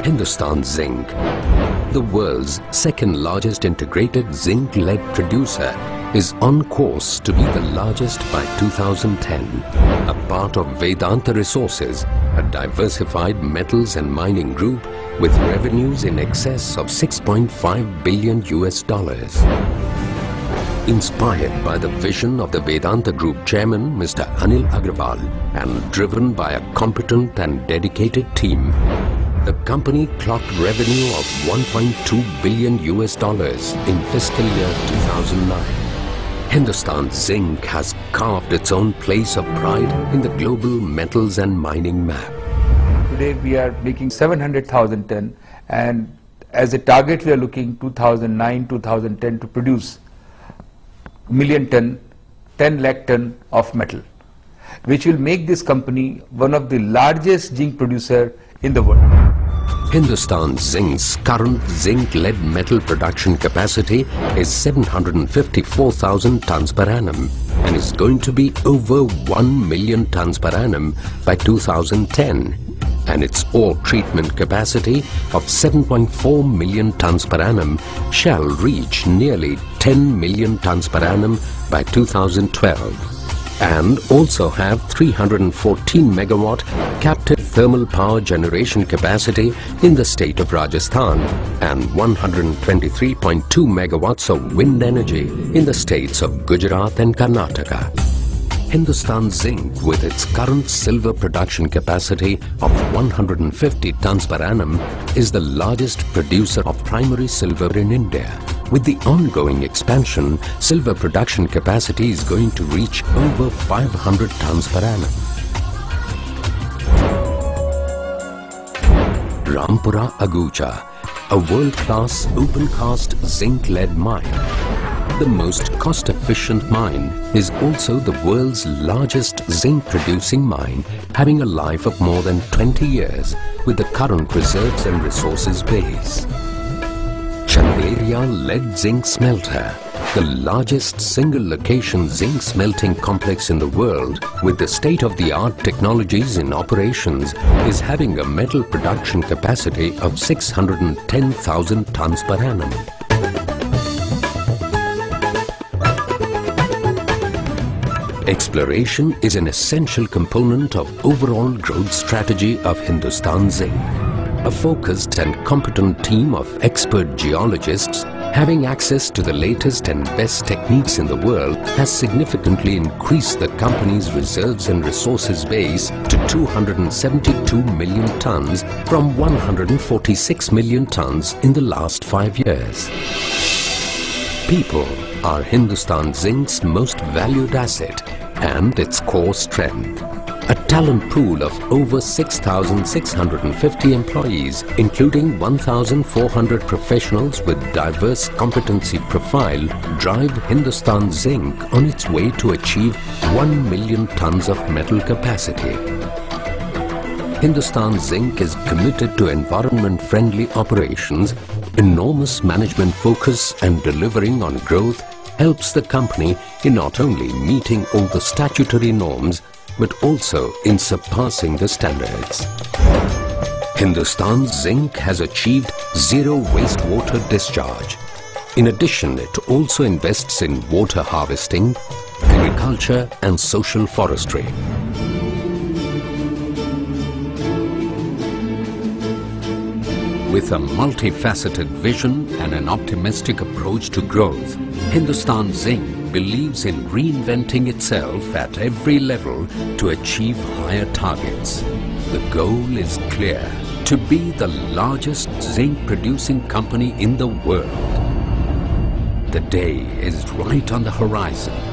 Hindustan Zinc, the world's second largest integrated zinc-lead producer, is on course to be the largest by 2010. A part of Vedanta Resources, a diversified metals and mining group with revenues in excess of $6.5 billion. Inspired by the vision of the Vedanta Group chairman, Mr. Anil Agrawal, and driven by a competent and dedicated team, the company clocked revenue of $1.2 billion in fiscal year 2009. Hindustan Zinc has carved its own place of pride in the global metals and mining map. Today we are making 700,000 ton, and as a target we are looking 2009-2010 to produce million ton, 10 lakh ton of metal, which will make this company one of the largest zinc producer in the world. Hindustan Zinc's current zinc-lead metal production capacity is 754,000 tons per annum and is going to be over 1 million tons per annum by 2010. And its ore treatment capacity of 7.4 million tons per annum shall reach nearly 10 million tons per annum by 2012. And also have 314 megawatt captive thermal power generation capacity in the state of Rajasthan and 123.2 megawatts of wind energy in the states of Gujarat and Karnataka. Hindustan Zinc, with its current silver production capacity of 150 tons per annum, is the largest producer of primary silver in India. With the ongoing expansion, silver production capacity is going to reach over 500 tons per annum. Rampura Agucha, a world-class open-cast zinc-lead mine. The most cost-efficient mine is also the world's largest zinc-producing mine, having a life of more than 20 years with the current reserves and resources base. Chanderia Lead Zinc Smelter, the largest single-location zinc smelting complex in the world with the state-of-the-art technologies in operations, is having a metal production capacity of 610,000 tons per annum. Exploration is an essential component of overall growth strategy of Hindustan Zinc. A focused and competent team of expert geologists having access to the latest and best techniques in the world has significantly increased the company's reserves and resources base to 272 million tons from 146 million tons in the last 5 years. People are Hindustan Zinc's most valued asset and its core strength. A talent pool of over 6,650 employees, including 1,400 professionals with diverse competency profile, drive Hindustan Zinc on its way to achieve 1 million tons of metal capacity. Hindustan Zinc is committed to environment-friendly operations. Enormous management focus and delivering on growth helps the company in not only meeting all the statutory norms but also in surpassing the standards. Hindustan Zinc has achieved zero wastewater discharge. In addition, it also invests in water harvesting, agriculture and social forestry. With a multifaceted vision and an optimistic approach to growth, Hindustan Zinc believes in reinventing itself at every level to achieve higher targets. The goal is clear: to be the largest zinc-producing company in the world. The day is right on the horizon.